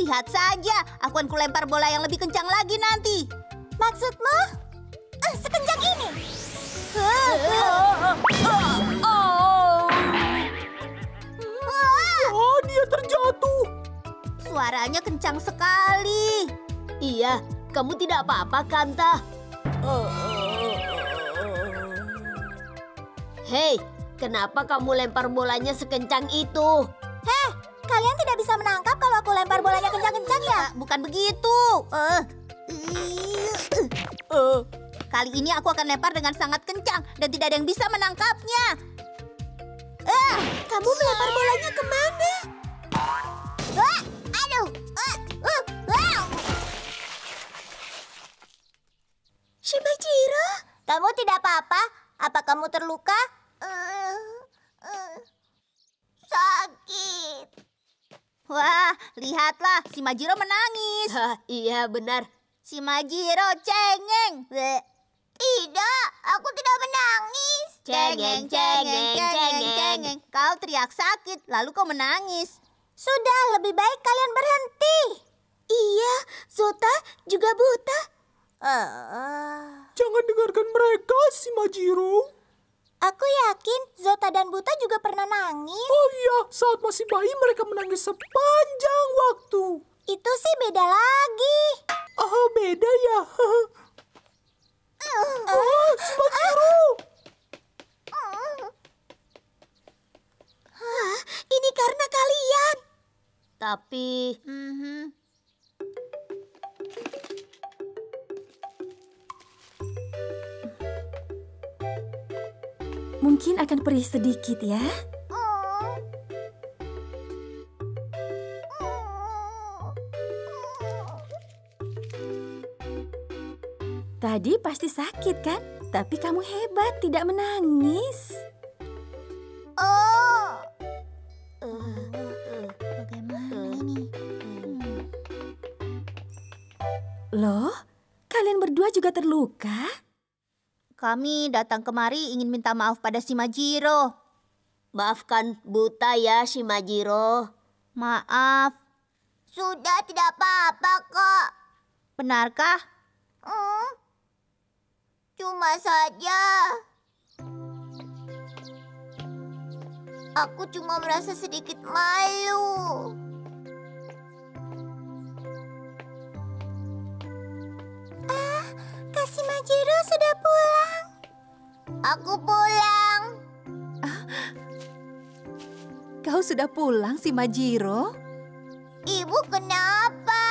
Lihat saja, aku akan kulempar bola yang lebih kencang lagi nanti. Maksudmu? Sekencang ini? Dia terjatuh. Suaranya kencang sekali. Iya, kamu tidak apa-apa, Kanta? Hei, kenapa kamu lempar bolanya sekencang itu? Heh, kalian tidak bisa menangkap kalau aku lempar bolanya kencang-kencang ya? Bukan begitu. Kali ini aku akan lempar dengan sangat kencang dan tidak ada yang bisa menangkapnya. Kamu melempar bolanya kemana? Aduh! Shimajiro, kamu tidak apa-apa? Apa kamu terluka? Sakit. Wah, lihatlah, si Majiro menangis. Iya, benar. Si Majiro cengeng. Tidak, aku tidak menangis. Cengeng, cengeng, cengeng, cengeng. Kau teriak sakit, lalu kau menangis. Sudah, lebih baik kalian berhenti. Iya, Zota juga buta. Jangan dengarkan mereka, si Majiro. Aku yakin Zota dan Buta juga pernah nangis. Oh iya, saat masih bayi mereka menangis sepanjang waktu. Itu sih beda lagi. Oh, beda ya. Si Majiro. Ini karena kalian. Tapi Mungkin akan perih sedikit ya. Tadi pasti sakit kan? Tapi kamu hebat, tidak menangis. Bagaimana ini? Loh, kalian berdua juga terluka? Kami datang kemari ingin minta maaf pada si Majiro. maafkan Buta ya, Shimajiro. Maaf, Sudah tidak apa-apa kok. benarkah? Cuma saja aku cuma merasa sedikit malu. Kak Shimajiro sudah pulang. Aku pulang. Kau sudah pulang, si Majiro? Ibu kenapa?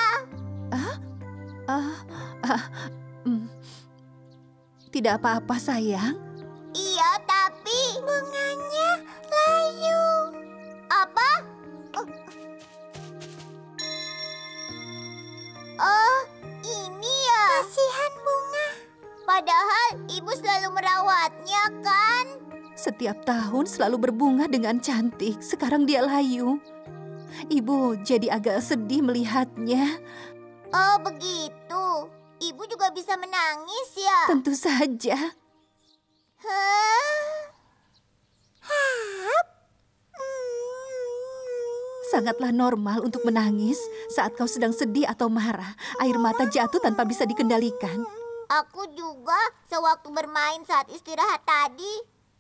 Tidak apa-apa, sayang. Iya, tapi bunganya layu. Apa? Oh, ini ya. Kasihan bunga. Padahal ibu selalu merawatnya, kan? Setiap tahun selalu berbunga dengan cantik. Sekarang dia layu. Ibu jadi agak sedih melihatnya. Oh, begitu. Ibu juga bisa menangis ya? Tentu saja. Sangatlah normal untuk menangis saat kau sedang sedih atau marah. Air mata jatuh tanpa bisa dikendalikan. Aku juga sewaktu bermain saat istirahat tadi.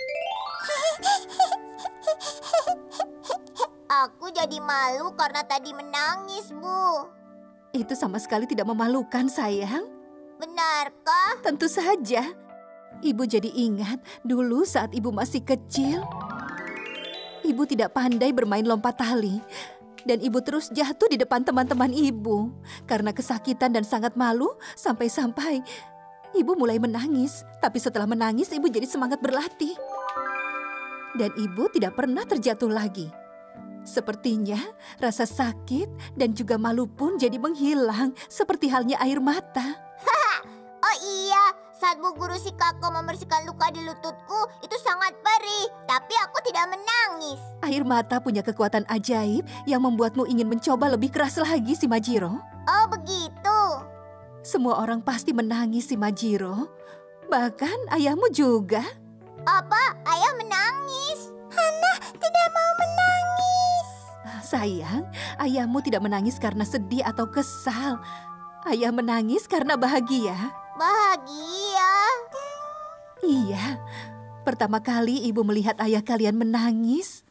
Aku jadi malu karena tadi menangis, Bu. Itu sama sekali tidak memalukan, sayang. Benarkah? Tentu saja. Ibu jadi ingat dulu saat ibu masih kecil. Ibu tidak pandai bermain lompat tali. Dan ibu terus jatuh di depan teman-teman ibu. Karena kesakitan dan sangat malu, sampai-sampai ibu mulai menangis. Tapi setelah menangis, ibu jadi semangat berlatih. Dan ibu tidak pernah terjatuh lagi. Sepertinya rasa sakit dan juga malu pun jadi menghilang. Seperti halnya air mata. Oh iya, saat Bu Guru Shikako membersihkan luka di lututku, itu sangat perih. Tapi aku tidak menangis. Air mata punya kekuatan ajaib yang membuatmu ingin mencoba lebih keras lagi, si Majiro. Oh begitu. Semua orang pasti menangis, si Majiro. Bahkan ayahmu juga. Apa? Ayah menangis? Hana tidak mau menangis. Sayang, ayahmu tidak menangis karena sedih atau kesal. Ayah menangis karena bahagia. Bahagia. Iya, pertama kali ibu melihat ayah kalian menangis.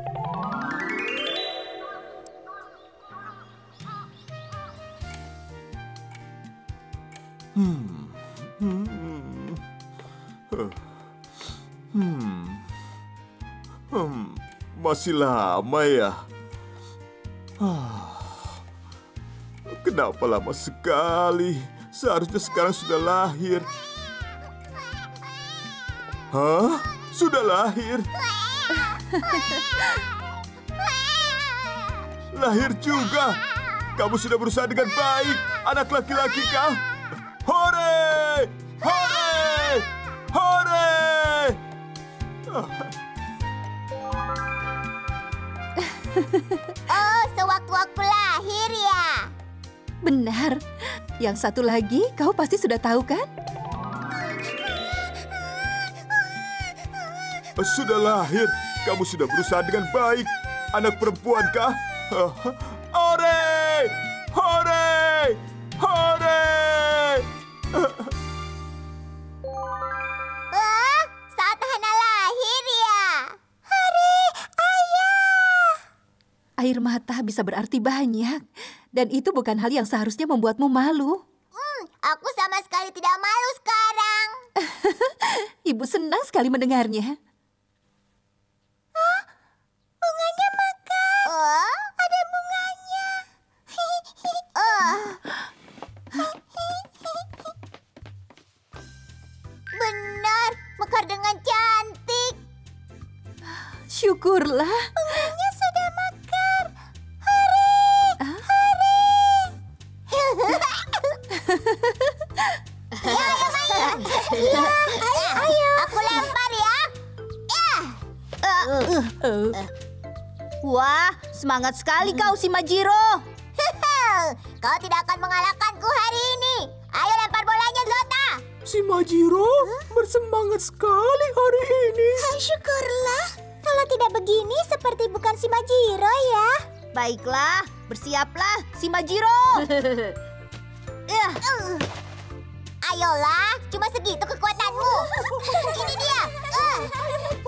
Masih lama ya? Kenapa lama sekali? Seharusnya sekarang sudah lahir. Hah? Sudah lahir? Lahir juga? Kamu sudah berusaha dengan baik. Anak laki-laki kah? Hore! Hore! Hore! Oh, sewaktu aku lahir ya. Benar. Yang satu lagi kau pasti sudah tahu kan? Sudah lahir. Kamu sudah berusaha dengan baik. Anak perempuan kah? Hore! Hore! Hore! Saat Hana lahir ya. Air mata bisa berarti banyak. Dan itu bukan hal yang seharusnya membuatmu malu. Aku sama sekali tidak malu sekarang. Ibu senang sekali mendengarnya. Bunganya mekar. Ada bunganya. Benar, mekar dengan cantik. Syukurlah. Bunganya sudah mekar. Ayo. Aku lempar ya. Wah, semangat sekali kau, Shimajiro. Kau tidak akan mengalahkanku hari ini. Ayo lempar bolanya, Zota. Shimajiro bersemangat sekali hari ini. Syukurlah. Kalau tidak begini seperti bukan Shimajiro ya. Baiklah, bersiaplah, Shimajiro. Ayolah, cuma segitu kekuatanmu. Ini dia.